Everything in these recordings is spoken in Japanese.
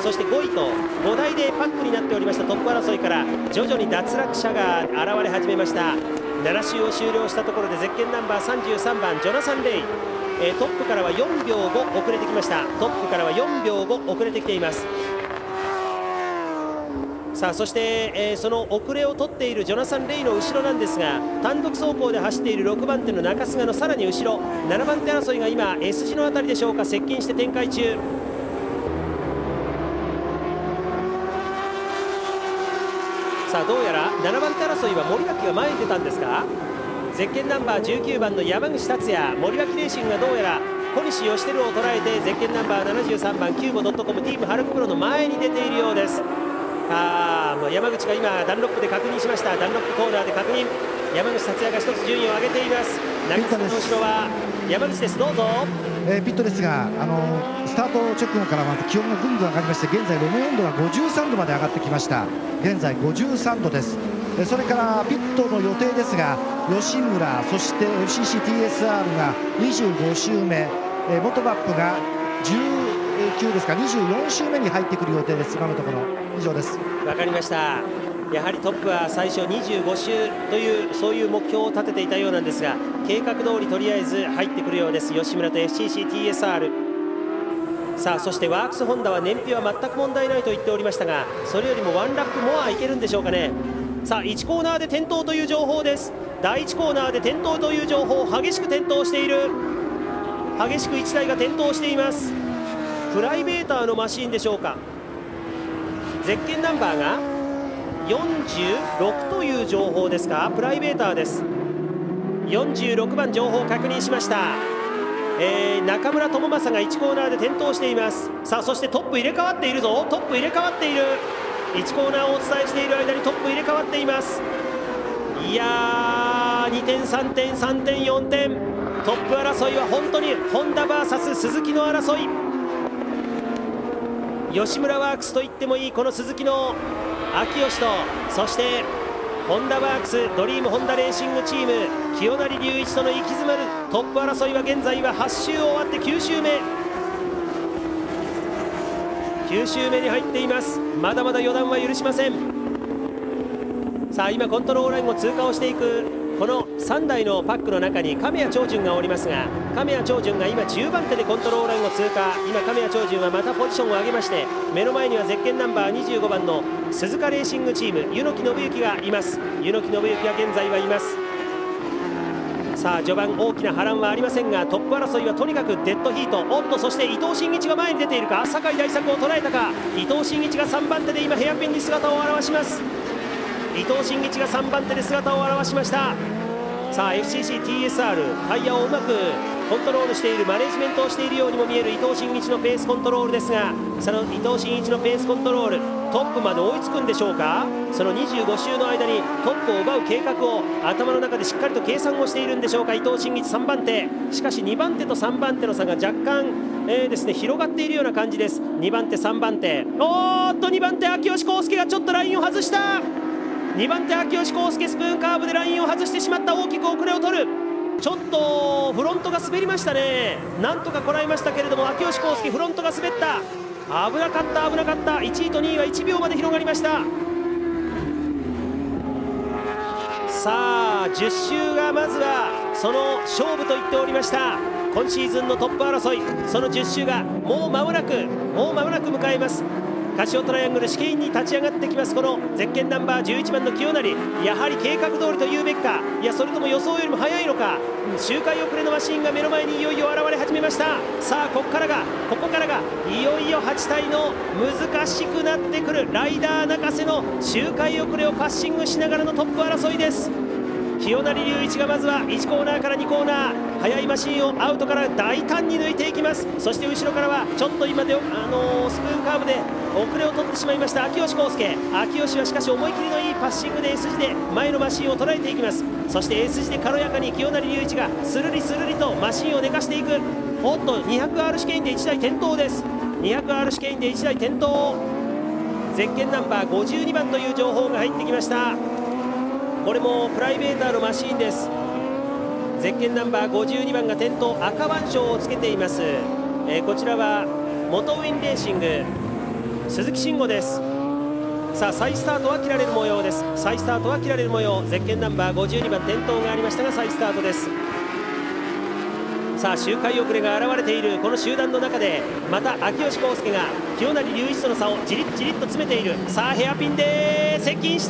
そして5位と5台でパックになっておりましたトップ争いから徐々に脱落者が現れ始めました。7周を終了したところでゼッケンナンバー33番ジョナサン・レイ、トップからは4秒5遅れてきました。トップからは4秒5遅れてきています。さあそして、その遅れを取っているジョナサン・レイの後ろなんですが、単独走行で走っている6番手の中菅のさらに後ろ、7番手争いが今 S 字の辺りでしょうか、接近して展開中。さあどうやら7番手争いは森脇が前に出たんですか。ゼッケンナンバー19番の山口達也、森脇レーシングがどうやら小西義輝を捉えてゼッケンナンバー73番キューボ .com ティームハルクプロの前に出ているようです。山口が今ダンロップで確認しました。ダンロップコーナーで確認、山口達也が1つ順位を上げています。中津の後ろは山口です。どうぞ。 ピットですが、スタート直後からまた気温がぐんぐん上がりまして、現在路面温度が53度まで上がってきました。現在53度です。それからピットの予定ですが、吉村、そして FCCTSR が25周目、モトバップが19ですか、24周目に入ってくる予定です。今のところ以上です。 わかりました。やはりトップは最初25周というそういう目標を立てていたようなんですが、計画通りとりあえず入ってくるようです。吉村と FCCTSR。さあそしてワークスホンダは燃費は全く問題ないと言っておりましたが、それよりもワンラップモアいけるんでしょうかね。さあ1コーナーで転倒という情報です。第1コーナーで転倒という情報、激しく転倒している、激しく1台が転倒しています。プライベーターのマシーンでしょうか。ゼッケンナンバーが46という情報ですか。プライベーターです。46番情報を確認しました。中村智正が1コーナーで転倒しています。さあそしてトップ入れ替わっているぞ。トップ入れ替わっている。1コーナーをお伝えしている間にトップ入れ替わっています。いやー、2点3点3点4点、トップ争いは本当にホンダ VS 鈴木の争い。吉村ワークスと言ってもいいこの鈴木の秋吉と、そしてホンダワークスドリームホンダレーシングチーム清成隆一との息詰まるトップ争いは現在は8周を終わって9周目、9周目に入っています。まだまだ予断は許しません。さあ今コントロールラインを通過をしていくこの3台のパックの中に亀谷長順がおりますが、亀谷長順が今10番手でコントロールラインを通過。今亀谷長順はまたポジションを上げまして、目の前にはゼッケンナンバー25番の鈴鹿レーシングチーム柚木信之がいます。柚木信之が現在はいます。さあ序盤大きな波乱はありませんが、トップ争いはとにかくデッドヒート。おっと、そして伊藤真一が前に出ているか。酒井大作を捉えたか。伊藤真一が3番手で今ヘアピンに姿を現します。伊藤真一が3番手で姿を現しました。さあ FCCTSR タイヤをうまくコントロールしている、マネジメントをしているようにも見える伊藤真一のペースコントロールですが、その伊藤真一のペースコントロール、トップまで追いつくんでしょうか。その25周の間にトップを奪う計画を頭の中でしっかりと計算をしているんでしょうか。伊藤真一3番手、しかし2番手と3番手の差が若干、ですね、広がっているような感じです。2番手3番手、おーっと2番手秋吉康介がちょっとラインを外した。2番手秋吉康介スプーンカーブでラインを外してしまった。大きく遅れを取る。ちょっとフロントが滑りましたね。なんとかこらえましたけれども、秋吉康介フロントが滑った。危なかった危なかった。1位と2位は1秒まで広がりました。さあ10周がまずはその勝負と言っておりました今シーズンのトップ争い。その10周がもう間もなく迎えます。カシオトライアングル試験に立ち上がってきます。このゼッケンナンバー11番の清成、やはり計画通りと言うべきか、いやそれとも予想よりも速いのか。周回遅れのマシンが目の前にいよいよ現れ始めました。さあここからがいよいよ8体の難しくなってくるライダー泣かせの周回遅れをパッシングしながらのトップ争いです。清成隆一がまずは1コーナーから2コーナー、速いマシンをアウトから大胆に抜いていきます。そして後ろからはちょっと今で、スプーンカーブで遅れを取ってしまいました秋吉康介。秋吉はしかし思い切りのいいパッシングで S 字で前のマシンを捉えていきます。そして S 字で軽やかに清成隆一がスルリスルリとマシンを寝かしていく。おっと 200R 試験で1台転倒です。200R 試験で1台転倒。ゼッケンナンバー52番という情報が入ってきました。これもプライベーターのマシーンです。ゼッケンナンバー52番が転倒、赤腕章をつけています。こちらは元ウィンレーシング、鈴鈴木慎吾です。さあ再スタートは切られる模様です。再スタートは切られる模様。ゼッケンナンバー52番転倒がありましたが再スタートです。さあ周回遅れが現れているこの集団の中でまた秋吉浩介が清成隆一との差をじりっじりっと詰めている。さあヘアピンで接近した。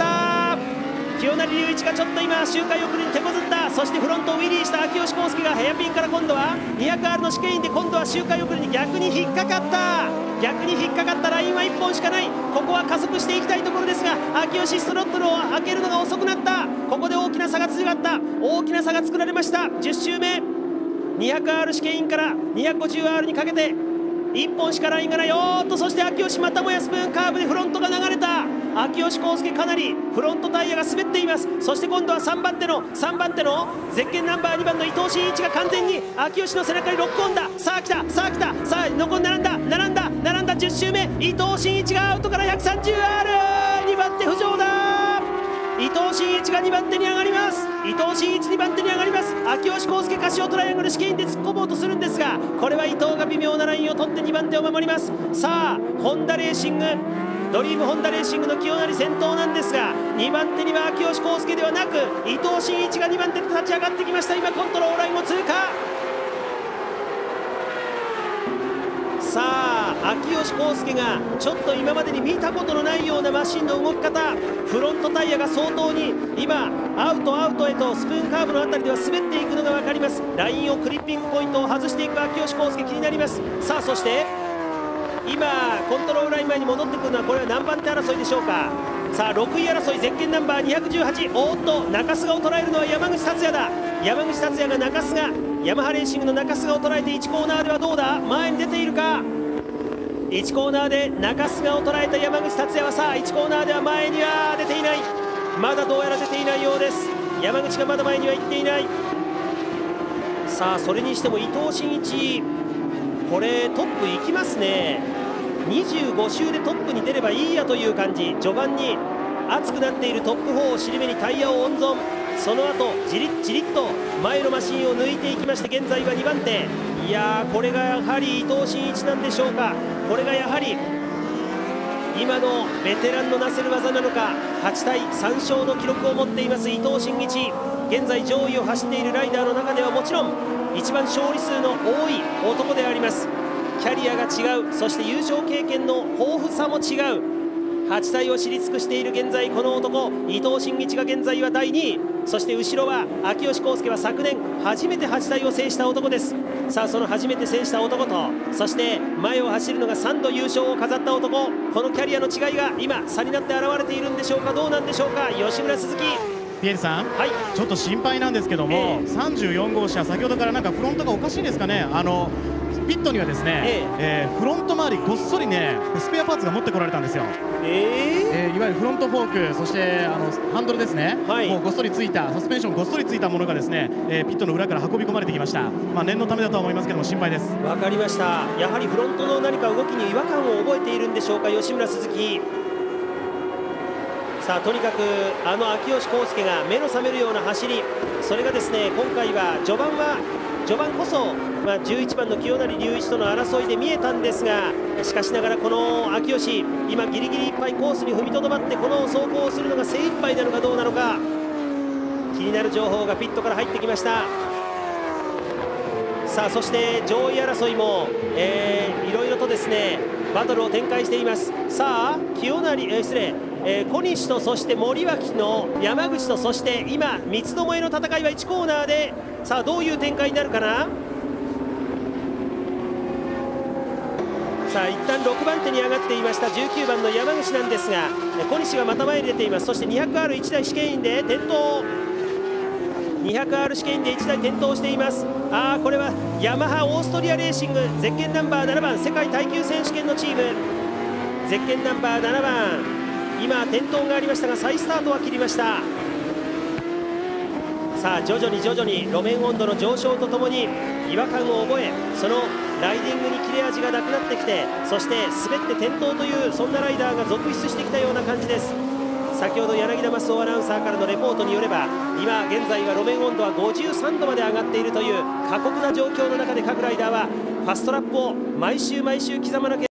清成隆一がちょっと今周回遅れに手こずった。そしてフロントをウィリーした秋吉浩介がヘアピンから今度は 200R の試験員で今度は周回遅れに逆に引っかかった。逆に引っかかったラインは1本しかない。ここは加速していきたいところですが秋吉ストロットルを開けるのが遅くなった。ここで大きな差が強かった。大きな差が作られました。10周目 200R 試験員から 250R にかけて1本しかラインがない。おーっとそして秋吉またもやスプーンカーブでフロントが流れた。秋吉浩介かなりフロントタイヤが滑っています。そして今度は3番手のゼッケンナンバー2番の伊藤真一が完全に秋吉の背中にロックオンだ。さあ来たさあ来た。さあ残り並んだ10周目伊藤真一がアウトから 130R 2番手浮上だ。伊藤真一が2番手に上がります。伊藤真一2番手に上がります。秋吉浩介カシオトライアングル試験で突っ込もうとするんですがこれは伊藤が微妙なラインを取って2番手を守ります。さあホンダレーシングドリームホンダレーシングの清成先頭なんですが2番手には秋吉浩介ではなく伊藤真一が2番手で立ち上がってきました。今コントロールラインを通過。さあ秋吉浩介がちょっと今までに見たことのないようなマシンの動き方。フロントタイヤが相当に今アウトへとスプーンカーブの辺りでは滑っていくのが分かります。ラインをクリッピングポイントを外していく秋吉浩介気になります。さあそして今コントロールライン前に戻ってくるのはこれは何番手争いでしょうか。さあ6位争いゼッケンナンバー218。おっと中須賀を捉えるのは山口達也だ。山口達也が中須賀ヤマハレーシングの中須賀を捉えて1コーナーではどうだ前に出ているか。1コーナーで中須賀を捉えた山口達也はさあ1コーナーでは前には出ていない。まだどうやら出ていないようです。山口がまだ前には行っていない。さあそれにしても伊藤真一これトップ行きますね。25周でトップに出ればいいやという感じ。序盤に熱くなっているトップ4を尻目にタイヤを温存。その後じりっじりっと前のマシンを抜いていきまして現在は2番手。いやーこれがやはり伊藤真一なんでしょうか。これがやはり今のベテランのなせる技なのか。8対3勝の記録を持っています伊藤真一。現在上位を走っているライダーの中ではもちろん一番勝利数の多い男であります。キャリアが違う。そして優勝経験の豊富さも違う。8体を知り尽くしている現在この男伊藤真一が現在は第2位。そして後ろは秋吉浩介は昨年初めて8体を制した男です。さあその初めて制した男とそして前を走るのが3度優勝を飾った男。このキャリアの違いが今差になって現れているんでしょうか。どうなんでしょうか。吉村鈴木ピエールさん、 はい、 ちょっと心配なんですけども、34号車先ほどからなんかフロントがおかしいんですかね。ピットにはですね、フロント周りごっそりねスペアパーツが持ってこられたんですよ。いわゆるフロントフォークそしてハンドルですね、はい、もうごっそりついたサスペンションごっそりついたものがですね、ピットの裏から運び込まれてきました。念のためだとは思いますけども心配です。 わかりました。やはりフロントの何か動きに違和感を覚えているんでしょうか吉村鈴木。さあとにかく秋吉浩介が目の覚めるような走り。それがですね今回は序盤こそ、11番の清成隆一との争いで見えたんですがしかしながらこの秋吉今ギリギリいっぱいコースに踏みとどまってこの走行をするのが精一杯なのかどうなのか気になる情報がピットから入ってきました。さあそして上位争いも、いろいろとですねバトルを展開しています。さあ小西とそして森脇の山口とそして今三つどもえの戦いは1コーナーでさあどういう展開になるかな。さあ一旦6番手に上がっていました19番の山口なんですが小西がまた前に出ています。そして 200R1 台試験員で転倒 200R 試験員で1台転倒しています。これはヤマハオーストリアレーシングゼッケンナンバー7番世界耐久選手権のチームゼッケンナンバー7番今転倒がありましたが再スタートは切りました。さあ徐々に路面温度の上昇とともに違和感を覚えそのライディングに切れ味がなくなってきてそして滑って転倒というそんなライダーが続出してきたような感じです。先ほど柳田益夫アナウンサーからのレポートによれば今現在は路面温度は53度まで上がっているという過酷な状況の中で各ライダーはファストラップを毎週刻まなければ